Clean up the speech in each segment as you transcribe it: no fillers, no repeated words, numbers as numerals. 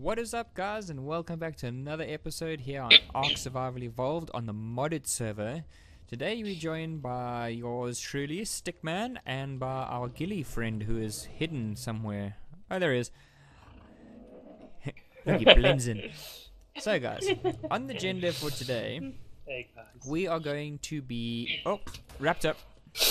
What is up, guys, and welcome back to another episode here on Ark Survival Evolved on the modded server. Today we're joined by yours truly, Stickman, and by our ghillie friend who is hidden somewhere. Oh, there he is. Look, he blends in. So, guys, on the agenda for today, hey guys, we are going to be... Oh, wrapped up.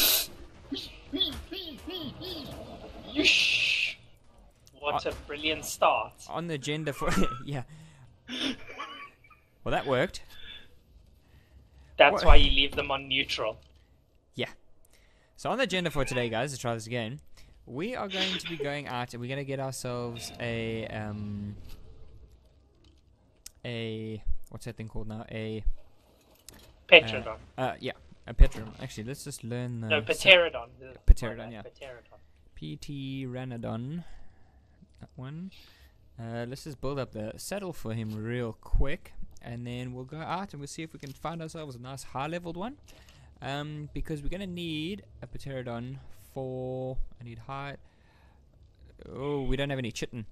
Yeesh. What a brilliant start. On the agenda for... yeah. Well, that worked. That's What? why you leave them on neutral. Yeah. So on the agenda for today, guys, let's try this again. We are going to be going out and we're going to get ourselves a what's that thing called now? Petrodon. Yeah, a Petrodon. Actually, let's just learn the... No, Pterodon. Pterodon, yeah. Pterodon. PT Ranodon. That one. Let's just build up the saddle for him real quick. And then we'll go out and we'll see if we can find ourselves a nice high-leveled one. Because we're going to need a Pterodon for... I need height. Oh, we don't have any chitin.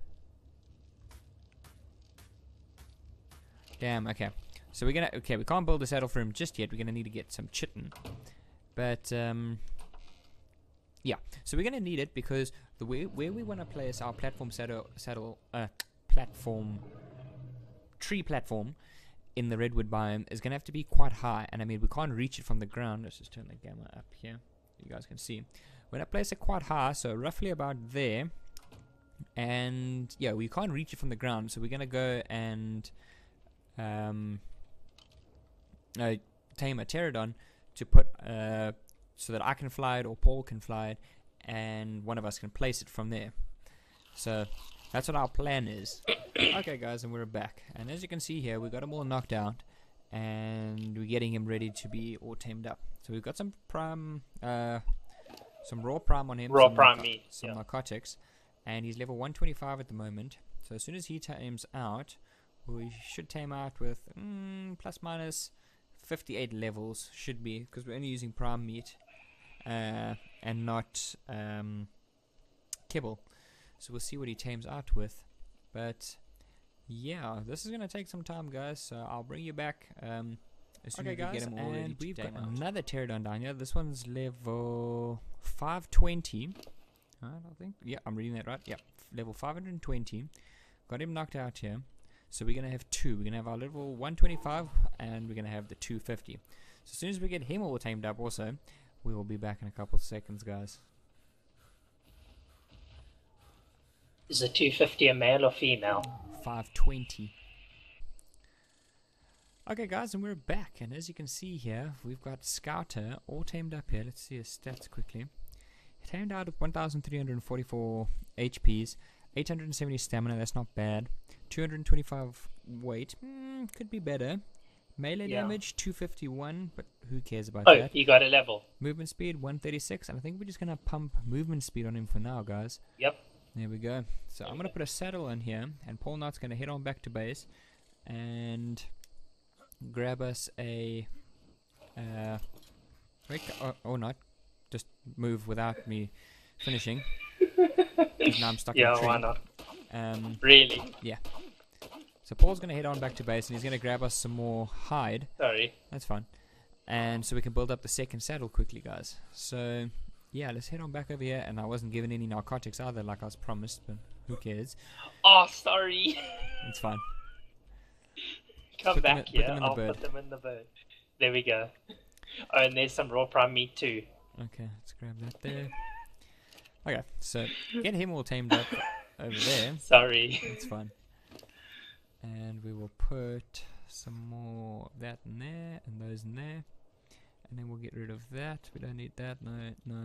Damn, okay. So we're going to... Okay, we can't build a saddle for him just yet. We're going to need to get some chitin. But, yeah. So we're going to need it because the way where we want to place our platform tree platform in the redwood biome is going to have to be quite high, and I mean we can't reach it from the ground. Let's just turn the gamma up here so you guys can see. We're going to place it quite high, so roughly about there, and yeah, we can't reach it from the ground, so we're going to go and tame a pterodon to put so that I can fly it or Paul can fly it and one of us can place it from there. So that's what our plan is. Okay, guys, and we're back. And as you can see here, we got him all knocked out, and we're getting him ready to be all tamed up. So we've got some prime, some raw prime on him. Raw prime meat. Some narcotics, and he's level 125 at the moment. So as soon as he tames out, we should tame out with plus minus 58 levels. Should be, because we're only using prime meat, and not kibble. So we'll see what he tames out with. But yeah, this is going to take some time, guys. So I'll bring you back as soon as we get him all ready. We've got another pterodon down here. This one's level 520. I think. Yeah, I'm reading that right. Yeah, level 520. Got him knocked out here. So we're going to have two. We're going to have our level 125 and we're going to have the 250. So as soon as we get him all tamed up also, we will be back in a couple of seconds, guys. Is a 250 a male or female? 520. Okay, guys, and we're back. And as you can see here, we've got Scouter all tamed up here. Let's see his stats quickly. He tamed out of 1,344 HPs, 870 stamina. That's not bad. 225 weight. Could be better. Melee damage 251, but who cares about that? Oh, you got a level. Movement speed 136, and I think we're just gonna pump movement speed on him for now, guys. Yep. There we go. So I'm going to put a saddle on here, and Paul Knight's going to head on back to base and grab us a... or not. Just move without me finishing. 'Cause now I'm stuck in a tree. Why not? Really? Yeah. So Paul's going to head on back to base, and he's going to grab us some more hide. Sorry. That's fine. And so we can build up the second saddle quickly, guys. So... yeah, let's head on back over here, and I wasn't given any narcotics either like I was promised, but who cares? Oh, sorry. It's fine. Come back here, I'll put them in the bird. There we go. Oh, and there's some raw prime meat too. Okay, let's grab that there. Okay, so get him all tamed up over there. Sorry. It's fine. And we will put some more of that in there, and those in there. And then we'll get rid of that. We don't need that. No.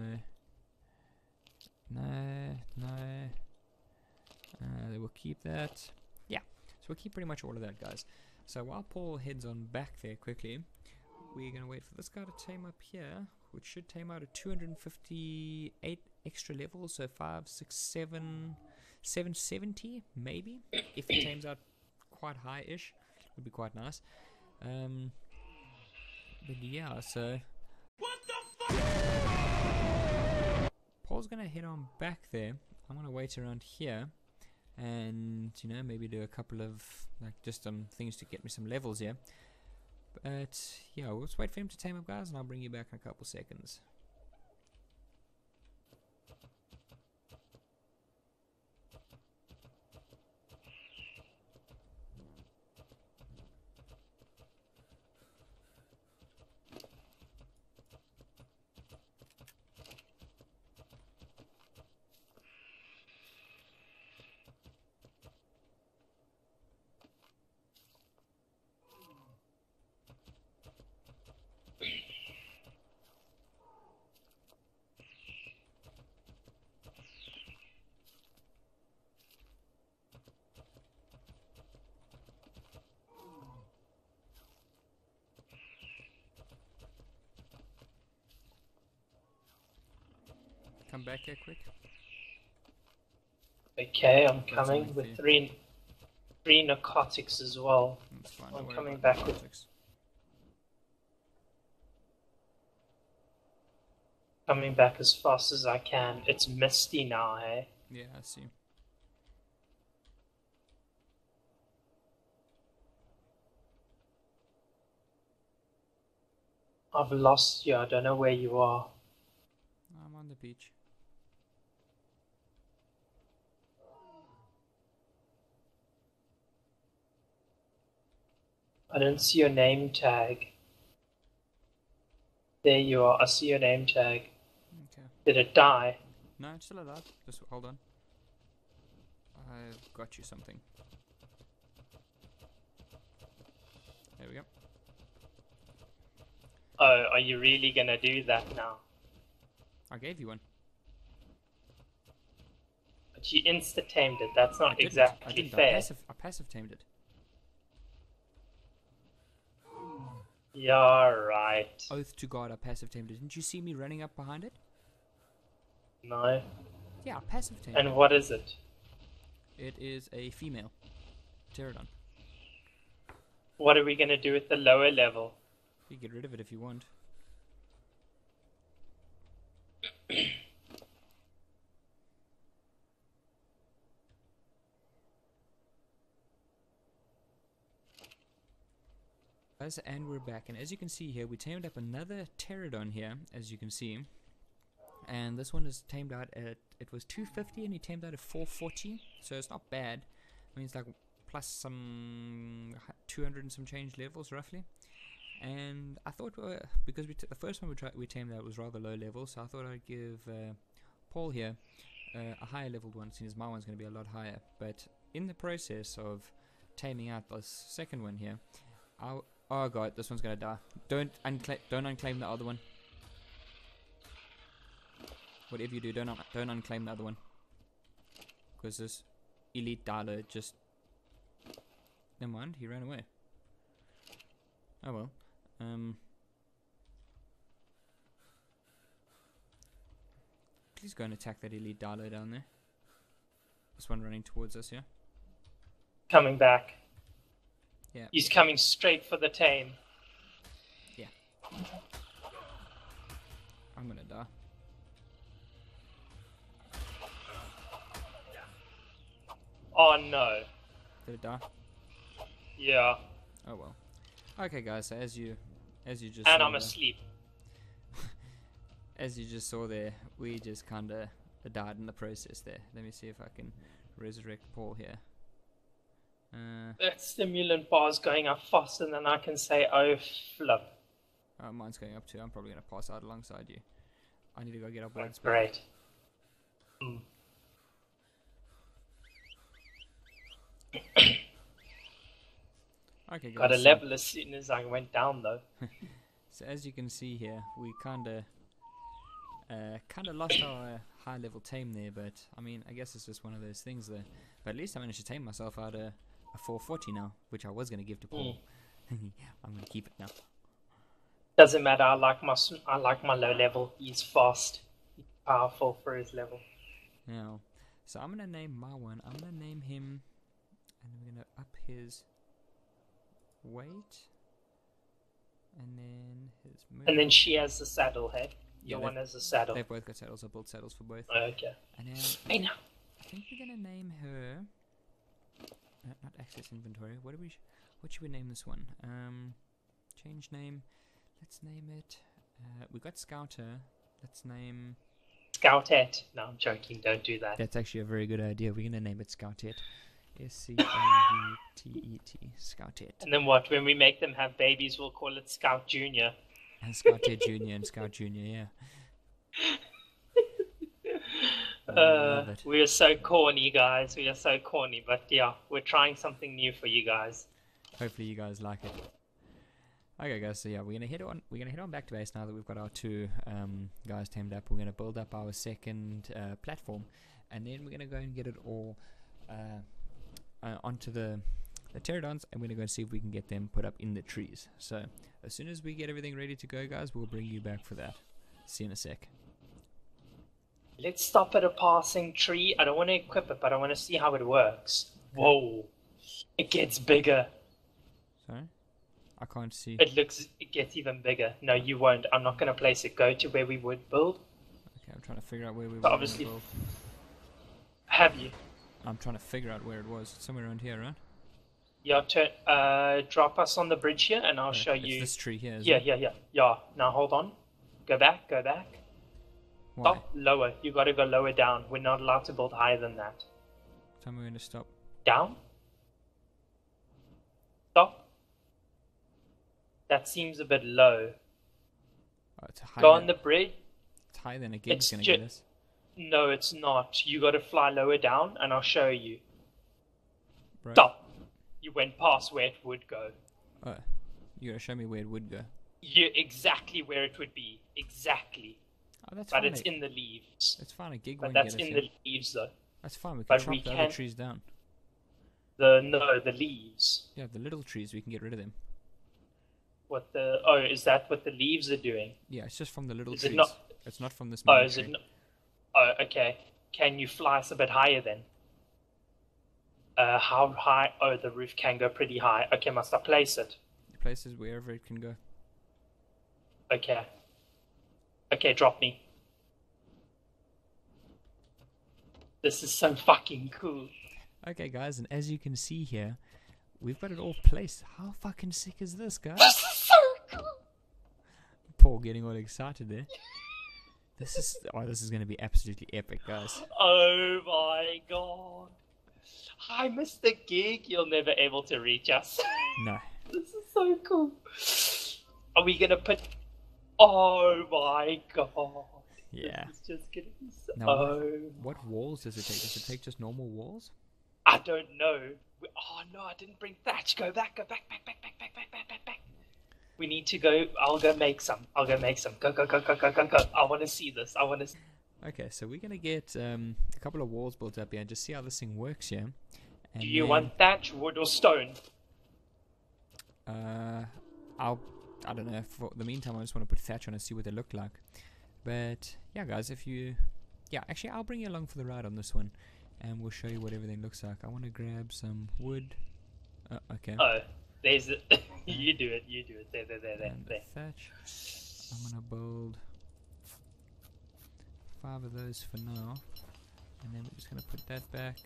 Then we'll keep that. Yeah. So we'll keep pretty much all of that, guys. So while Paul heads on back there quickly, we're going to wait for this guy to tame up here, which should tame out at 258 extra levels. So 5, 6, 7, 770 maybe. If he tames out quite high-ish, would be quite nice. But yeah, so what the fuck? Paul's gonna head on back there. I'm gonna wait around here and you know, maybe do a couple of like just some things to get me some levels here. But yeah, we'll just wait for him to tame up, guys, and I'll bring you back in a couple seconds. Come back here quick. Okay, I'm coming with three narcotics as well. I'm coming back with. Coming back as fast as I can. It's misty now, hey? Yeah, I see. I've lost you. I don't know where you are. I'm on the beach. I don't see your name tag. There you are. I see your name tag. Okay. Did it die? No, it's still alive. Just hold on. I've got you something. There we go. Oh, are you really gonna do that now? I gave you one. But you insta-tamed it. That's not exactly fair. I passive tamed it. Yeah, right. Oath to God, I passive tamed it. Didn't you see me running up behind it? No. Yeah, I passive tamed it. And what is it? It is a female pterodon. What are we gonna do with the lower level? You get rid of it if you want. And we're back, and as you can see here, we tamed up another pterodon here, as you can see, and this one is tamed out at, it was 250 and he tamed out at 440, so it's not bad. I mean, it's like plus some 200 and some change levels roughly. And I thought, because the first one we tamed out was rather low level, so I thought I'd give Paul here a higher leveled one, since my one's going to be a lot higher. But in the process of taming out this second one here, oh god, this one's going to die. Don't unclaim the other one. Whatever you do, don't unclaim the other one, because this elite dialer just... Never mind, he ran away. Oh well. Please go and attack that elite dialer down there. This one running towards us, yeah? Coming back. Yeah. He's coming straight for the tame. Yeah. I'm gonna die. Oh no. Did it die? Yeah. Oh well. Okay guys, so as you just and saw I'm asleep. As you just saw there, we just kinda died in the process there. Let me see if I can resurrect Paul here. That stimulant bar is going up faster than I can say, oh flip. Mine's going up too. I'm probably gonna pass out alongside you. I need to go get up. That's great. Okay, guys, got a level as soon as I went down though. So as you can see here, we kinda lost our high level tame there, but I mean, I guess it's just one of those things there. But at least I managed to tame myself out a 440 now, which I was gonna give to Paul. I'm gonna keep it now. Doesn't matter. I like my low level. He's fast, he's powerful for his level. Now, so I'm gonna name my one. I'm gonna name him, and we're gonna up his weight, and then his movement. And then she has the saddle, hey? Your one has a saddle. They've both got saddles. I built saddles for both. Okay. And then I know. I think we're gonna name her not access inventory. What should we name this one? Change name. Let's name it. We got Scouter. Let's name Scoutet. No, I'm joking. Don't do that. That's actually a very good idea. We're gonna name it Scoutet. SCOUTET. Scoutet. And then what? When we make them have babies, we'll call it Scout Junior. And Scoutet Junior and Scout Junior. Yeah. We are so corny, guys. We are so corny, but yeah, we're trying something new for you guys. Hopefully, you guys like it. Okay, guys. So yeah, we're gonna head on back to base now that we've got our 2 guys tamed up. We're gonna build up our second platform, and then we're gonna go and get it all onto the pterodons, and we're gonna go and see if we can get them put up in the trees. So as soon as we get everything ready to go, guys, we'll bring you back for that. See you in a sec. Let's stop at a passing tree. I don't want to equip it, but I want to see how it works. Whoa. It gets bigger. Sorry? I can't see. It gets even bigger. No, you won't. I'm not going to place it. Go to where we would build. Okay, I'm trying to figure out where we would obviously build. Have you? I'm trying to figure out where it was. It's somewhere around here, right? Yeah, drop us on the bridge here and I'll show you. This tree here, yeah. Now hold on. Go back. Why? Stop, lower. You gotta go lower down. We're not allowed to build higher than that. Tell me when to stop. Down. Stop. That seems a bit low. Oh, it's high. Go on the bridge. It's higher than a gig's gonna get us. No, it's not. You gotta fly lower down and I'll show you. Bro. Stop. You went past where it would go. Oh, you gotta show me where it would go. Yeah, exactly where it would be. Exactly. Oh, that's but fine. It's in the leaves. It's fine. A gig but won't that's get us in here. the leaves, though. That's fine. We can chop the other trees down. The leaves. Yeah, the little trees. We can get rid of them. What the? Oh, is that what the leaves are doing? Yeah, it's just from the little is trees. It not? It's not from this main Oh, is tree. it? Oh, okay. Can you fly us a bit higher then? How high? Oh, the roof can go pretty high. Okay, must I place it? Places wherever it can go. Okay. Okay, drop me. This is so fucking cool. Okay, guys, and as you can see here, we've got it all placed. How fucking sick is this, guys? This is so cool. Paul getting all excited there. This is going to be absolutely epic, guys. Oh my god. Hi, Mr. Gig. You're never able to reach us. No. This is so cool. Are we going to put... Oh my god. Yeah. This is just going to be so... Now, what walls does it take? Does it take just normal walls? I don't know. Oh no, I didn't bring thatch. Go back. Back. We need to go. I'll go make some. Go. I want to see this. Okay, so we're going to get a couple of walls built up here and just see how this thing works here. And do you want thatch, wood, or stone? I don't know. For the meantime, I just want to put thatch on and see what they look like. But yeah, guys, actually, I'll bring you along for the ride on this one, and we'll show you what everything looks like. I want to grab some wood. Okay. Oh, there's it. You do it. There. The thatch. I'm gonna build 5 of those for now, and then we're just gonna put that back,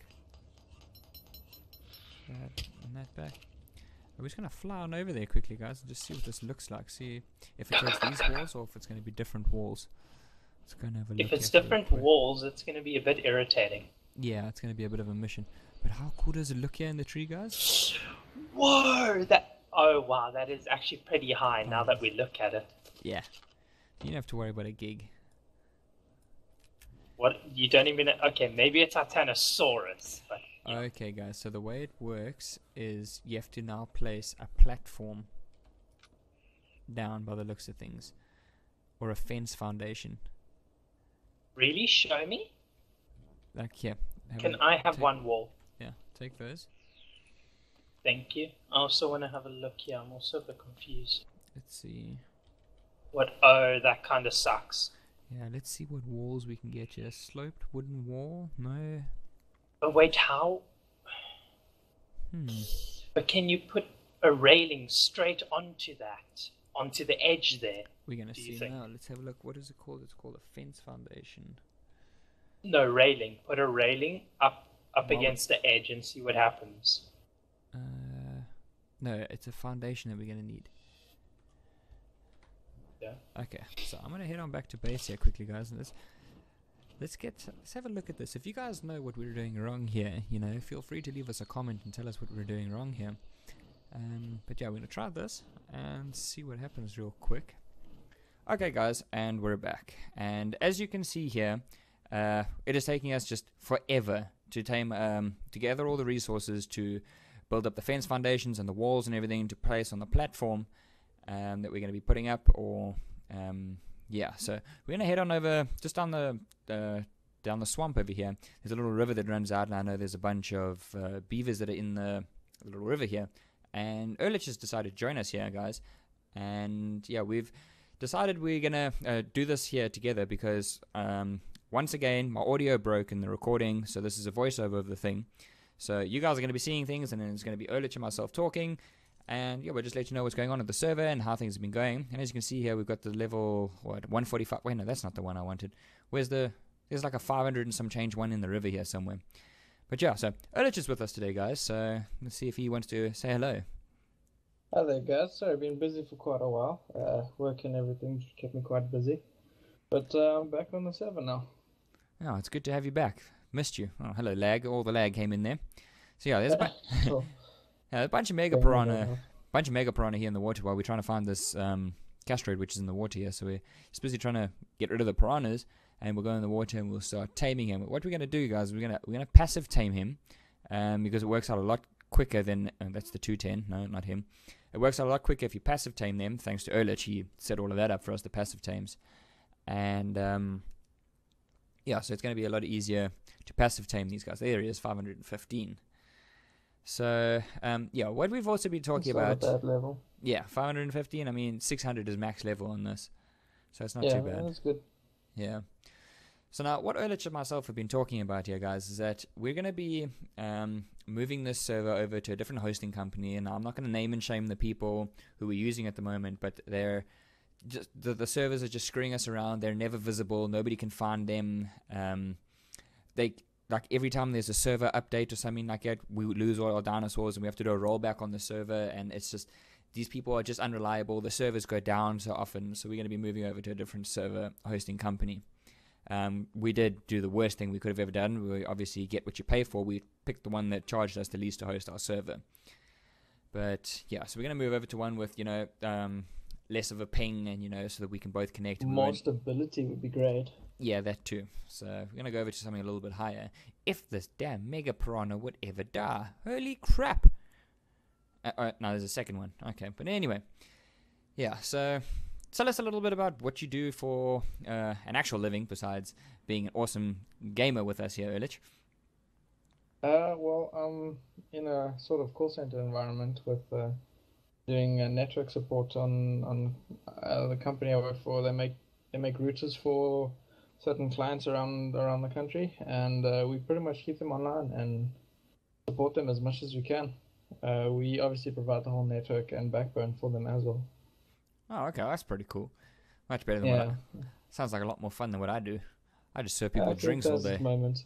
that and that back. We're just gonna fly on over there quickly, guys, and just see what this looks like. See if it takes these walls or if it's gonna be different walls. Let's go and have a look. If it's different walls, it's gonna be a bit irritating. Yeah, it's gonna be a bit of a mission. But how cool does it look here in the tree, guys? Whoa! Oh wow, that is actually pretty high now that we look at it. Yeah. You don't have to worry about a gig. What? You don't even... Okay, maybe it's a Titanosaurus. But... Okay, guys, so the way it works is you have to now place a platform down by the looks of things. Or a fence foundation. Really? Show me? Like, yeah. Can I have one wall? Yeah, take those. Thank you. I also want to have a look here. I'm also a bit confused. Let's see. What? Oh, that kind of sucks. Yeah, let's see what walls we can get here. Sloped wooden wall? No. But wait, how? But can you put a railing straight onto that? Onto the edge there? We're going to see now. Let's have a look. What is it called? It's called a fence foundation. No, railing. Put a railing up against the edge and see what happens. No, it's a foundation that we're going to need. Yeah. Okay, so I'm going to head on back to base here quickly, guys. And let's have a look at this. If you guys know what we're doing wrong here, feel free to leave us a comment and tell us what we're doing wrong here. But yeah, we're going to try this and see what happens real quick. Okay, guys, and we're back. And as you can see here, it is taking us just forever to tame, to gather all the resources to build up the fence foundations and the walls and everything to place on the platform that we're going to be putting up. Or yeah, so we're going to head on over just down the swamp over here. There's a little river that runs out, and I know there's a bunch of beavers that are in the little river here. And Ehrlich has decided to join us here, guys. And yeah, we've decided we're going to do this here together because once again, my audio broke in the recording, so this is a voiceover of the thing. So you guys are going to be seeing things, and then it's going to be Ehrlich and myself talking. And yeah, we'll just let you know what's going on at the server and how things have been going. And as you can see here, we've got the level, 145. Wait, no, that's not the one I wanted. There's like a 500 and some change one in the river here somewhere. But yeah, so Ehrlich is with us today, guys. So let's see if he wants to say hello. Hi there, guys. Sorry, I've been busy for quite a while. Work and everything kept me quite busy. But I'm back on the server now. Oh, it's good to have you back. Missed you. Oh, hello, lag. All the lag came in there. So yeah, there's a bunch of mega piranha here in the water while we're trying to find this castroid, which is in the water here. So we're just busy trying to get rid of the piranhas, and we'll go in the water and we'll start taming him. What we're going to do, guys, we're gonna passive tame him because it works out a lot quicker than that's the 210. No, not him. It works out a lot quicker if you passive tame them. Thanks to Ehrlich, he set all of that up for us, the passive tames. And yeah, so it's going to be a lot easier to passive tame these guys. There he is, 515. So yeah, what we've also been talking about. That level. Yeah, 515. I mean, 600 is max level on this, so it's not too bad. Yeah, that's good. Yeah. So now, what Ehrlich and myself have been talking about here, guys, is that we're going to be moving this server over to a different hosting company. And I'm not going to name and shame the people who we're using at the moment, but they're just the servers are just screwing us around. They're never visible. Nobody can find them. They like every time there's a server update or something like that, we lose all our dinosaurs and we have to do a rollback on the server. And it's just these people are just unreliable. The servers go down so often. So we're going to be moving over to a different server hosting company. We did do the worst thing we could have ever done. We obviously get what you pay for. We picked the one that charged us the least to host our server. But yeah, so we're going to move over to one with, less of a ping and, so that we can both connect. More stability would be great. Yeah, that too. So we're going to go over to something a little bit higher. If this damn mega piranha would ever die. Holy crap. No, there's a second one. Okay, but anyway. Yeah, so tell us a little bit about what you do for an actual living besides being an awesome gamer with us here, Ehrlich. Well, I'm in a sort of call center environment with doing network support on the company I work for. They make routers for certain clients around the country, and we pretty much keep them online and support them as much as we can. We obviously provide the whole network and backbone for them as well. Oh, okay, that's pretty cool. Much better than what sounds like a lot more fun than what I do. I just serve people drinks all day. Moment.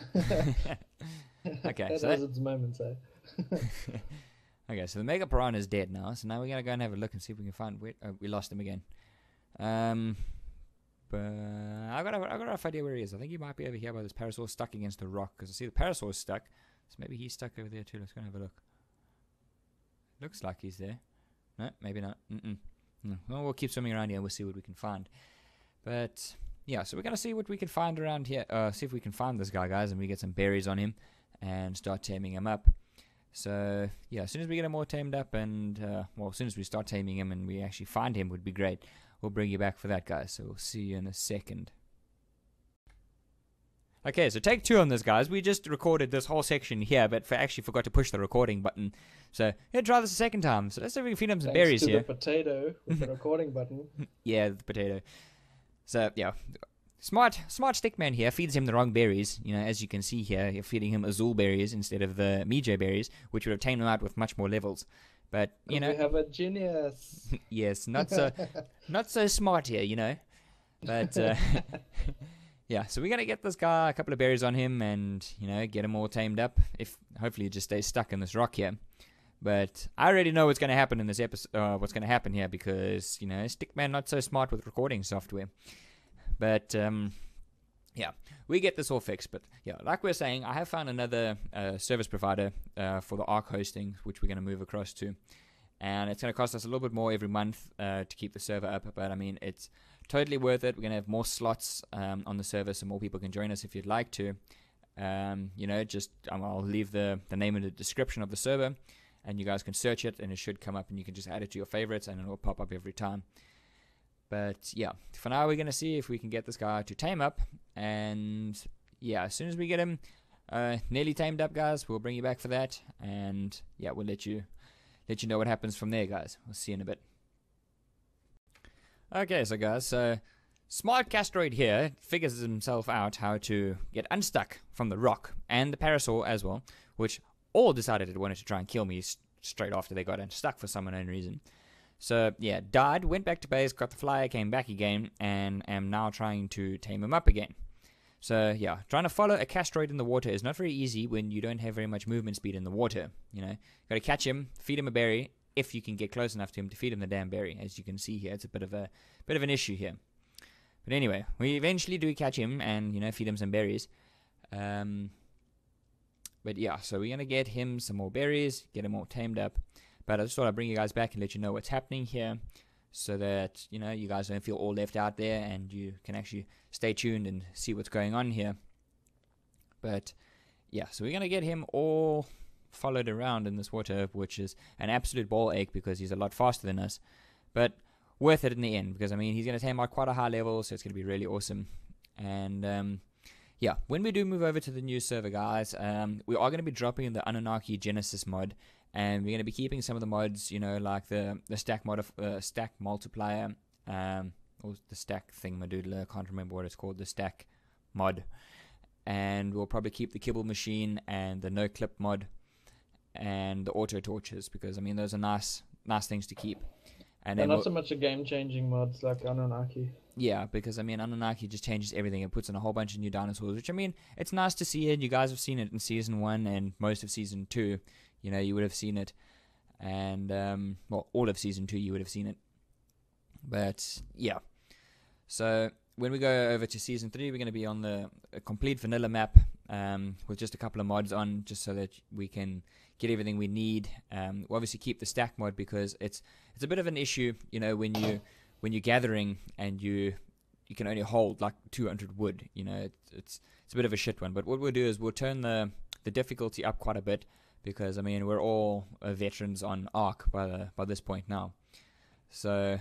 Okay, that has its moments, eh? Okay, so the mega piranha is dead now. So now we're gonna go and have a look and see if we can find. We lost him again. But I got a rough idea where he is. I think he might be over here by this parasaur stuck against the rock. Because I see the parasaur is stuck. So maybe he's stuck over there too. Let's go and have a look. Looks like he's there. No, maybe not. No. Well, we'll keep swimming around here and we'll see what we can find. But yeah, so we're going to see what we can find around here. See if we can find this guy, guys, and we get some berries on him and start taming him up. So yeah, as soon as we get him all tamed up and, as soon as we start taming him and we actually find him would be great. We'll bring you back for that, guys. So we'll see you in a second. Okay, so take 2 on this, guys. We just recorded this whole section here, but actually forgot to push the recording button. So, yeah, try this a second time. So let's see if we can feed him some berries here. The potato with the recording button. Yeah, the potato. So, yeah. Smart stickman here feeds him the wrong berries. As you can see here, you're feeding him azul berries instead of the Mijo berries, which would have tamed him out with much more levels. But, we have a genius. Yes, not so smart here, But, yeah, so we're going to get this guy a couple of berries on him and, get him all tamed up. Hopefully he just stays stuck in this rock here. But I already know what's going to happen in this episode. What's going to happen here because Stickman not so smart with recording software. But yeah, we get this all fixed. But yeah, like we're saying, I have found another service provider for the Ark hosting, which we're going to move across to, and it's going to cost us a little bit more every month to keep the server up. But I mean, it's totally worth it. We're going to have more slots on the server, so more people can join us if you'd like to. I'll leave the name in the description of the server, and you guys can search it, and it should come up, and you can just add it to your favorites, and it will pop up every time. But yeah, for now we're gonna see if we can get this guy to tame up, and yeah, as soon as we get him nearly tamed up, guys, we'll bring you back for that, and yeah, we'll let you know what happens from there, guys. We'll see you in a bit. Okay, so guys, Smart Castroid here figures himself out how to get unstuck from the rock and the parasaur as well, which all decided it wanted to try and kill me straight after they got unstuck for some unknown reason. So yeah, died, went back to base, got the flyer, came back again, and am now trying to tame him up again. So yeah, trying to follow a Castroid in the water is not very easy when you don't have very much movement speed in the water. Got to catch him, feed him a berry, if you can get close enough to him to feed him the damn berry. As you can see here, it's a bit of an issue here. But anyway, we eventually do catch him and feed him some berries. But yeah, so we're going to get him some more berries, get him all tamed up. But I just thought I'd bring you guys back and let you know what's happening here so that, you guys don't feel all left out there and you can actually stay tuned and see what's going on here. But yeah, so we're going to get him all followed around in this water, which is an absolute ball ache because he's a lot faster than us. But worth it in the end because, I mean, he's going to tame out quite a high level, so it's going to be really awesome. And yeah, when we do move over to the new server, guys, we are going to be dropping in the Anunnaki Genesis mod, and we're going to be keeping some of the mods, like the stack stack multiplier, or the stack thingamadoodle. I can't remember what it's called, the stack mod. And we'll probably keep the kibble machine and the no clip mod and the auto torches because, I mean, those are nice things to keep. And they're not so much a game-changing mods like Anunnaki. Yeah, because, I mean, Anunnaki just changes everything. It puts in a whole bunch of new dinosaurs, which, I mean, it's nice to see it. You guys have seen it in Season 1 and most of Season 2. You would have seen it. And, well, all of Season 2 you would have seen it. But, yeah. So, when we go over to Season 3, we're going to be on the complete vanilla map with just a couple of mods on, just so that we can get everything we need. We'll obviously keep the stack mod because it's a bit of an issue, when you're gathering and you can only hold like 200 wood. It's a bit of a shit one. But what we'll do is we'll turn the difficulty up quite a bit because, I mean, we're all veterans on Ark by this point now. So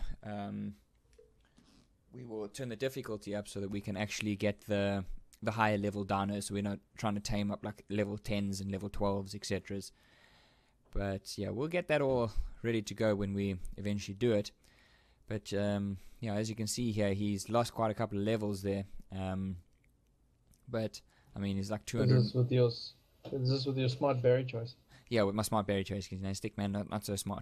we will turn the difficulty up so that we can actually get the higher level dinos, so we're not trying to tame up like level 10s and level 12s, etc. But yeah, we'll get that all ready to go when we eventually do it. But yeah, as you can see here, he's lost quite a couple of levels there. But I mean, he's like 200. This is with your smart berry choice. Yeah, with my smart berry choice, because Stickman not so smart.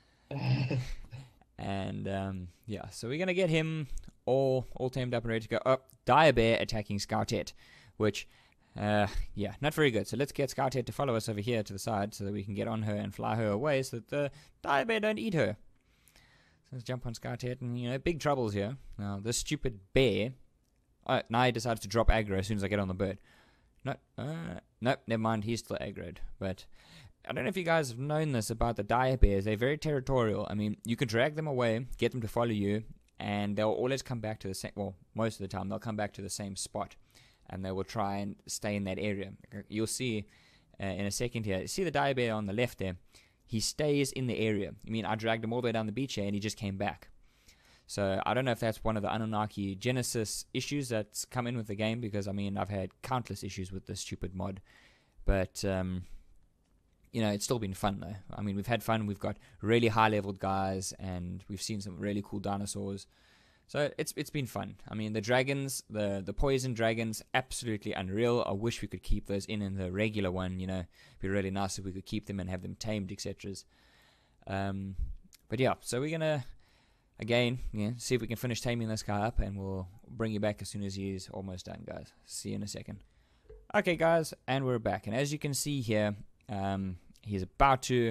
And yeah, so we're gonna get him all tamed up and ready to go. Oh, Dire Bear attacking Scoutette, which yeah, not very good. So let's get Scoutette to follow us over here to the side so that we can get on her and fly her away so that the Dire Bear don't eat her. So let's jump on Scoutette, and big troubles here. Now this stupid bear. Oh, now he decides to drop aggro as soon as I get on the bird. Nope, never mind. He's still aggroed, but I don't know if you guys have known this about the dire bears. They're very territorial. I mean, you can drag them away, get them to follow you, and they'll always come back to the same, well, most of the time, they'll come back to the same spot, and they will try and stay in that area. You'll see in a second here. See the dire bear on the left there? He stays in the area. I mean, I dragged him all the way down the beach here, and he just came back. So I don't know if that's one of the Anunnaki Genesis issues that's come in with the game, because, I mean, I've had countless issues with this stupid mod. But, it's still been fun, though. I mean, we've had fun. We've got really high-leveled guys, and we've seen some really cool dinosaurs. So it's been fun. I mean, the dragons, the poison dragons, absolutely unreal. I wish we could keep those in the regular one, It'd be really nice if we could keep them and have them tamed, etc. But yeah, so we're going to, again, see if we can finish taming this guy up, and we'll bring you back as soon as he's almost done, guys. See you in a second. Okay, guys, and we're back. And as you can see here, he's about to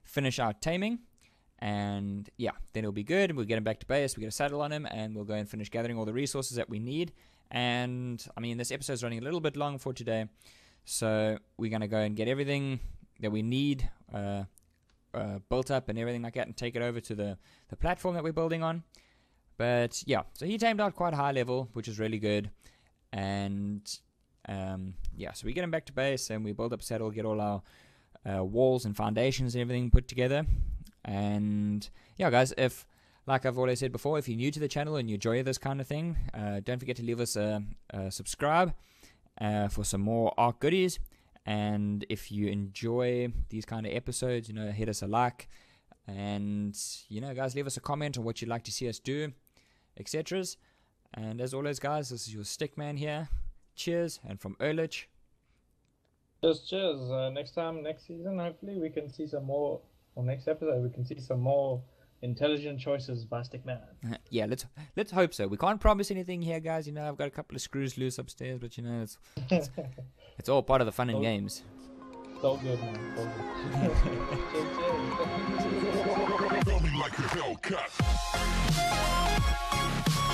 finish our taming. And yeah, then it'll be good. We'll get him back to base. We get a saddle on him, and we'll go and finish gathering all the resources that we need. And I mean, this episode's running a little bit long for today, so we're gonna go and get everything that we need built up and everything like that, and take it over to the platform that we're building on. But yeah, so he tamed out quite high level, which is really good. And yeah, so we get him back to base, and we build up a saddle, get all our walls and foundations and everything put together. And yeah, guys, if, like I've always said before, if you're new to the channel and you enjoy this kind of thing, don't forget to leave us a subscribe for some more Ark goodies. And if you enjoy these kind of episodes, hit us a like. And, guys, leave us a comment on what you'd like to see us do, etc. And as always, guys, this is your Stickman here. Cheers, and from Erlich. Cheers. Next season, hopefully we can see some more. Or next episode, we can see some more intelligent choices by Stickman. Yeah, let's hope so. We can't promise anything here, guys. I've got a couple of screws loose upstairs, but it's all part of the fun and games. It's all good, man. It's all good. Cheers.